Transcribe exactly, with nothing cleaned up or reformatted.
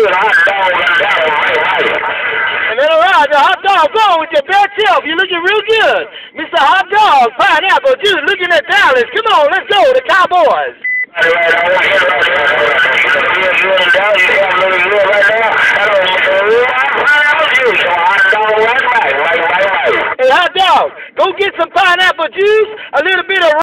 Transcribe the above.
good hot dog and got a right, right. And then, all right, the hot dog going with your best self. You're looking real good. Mister Hot Dog, pineapple juice, looking at Dallas. Come on, let's go, the Cowboys. Right, right, I want you to feel good and down. You got looking good right now. I don't want to real pineapple juice. So hot dog right, right, right, right, right. Hey, Hot Dog, go get some pineapple juice, a little bit of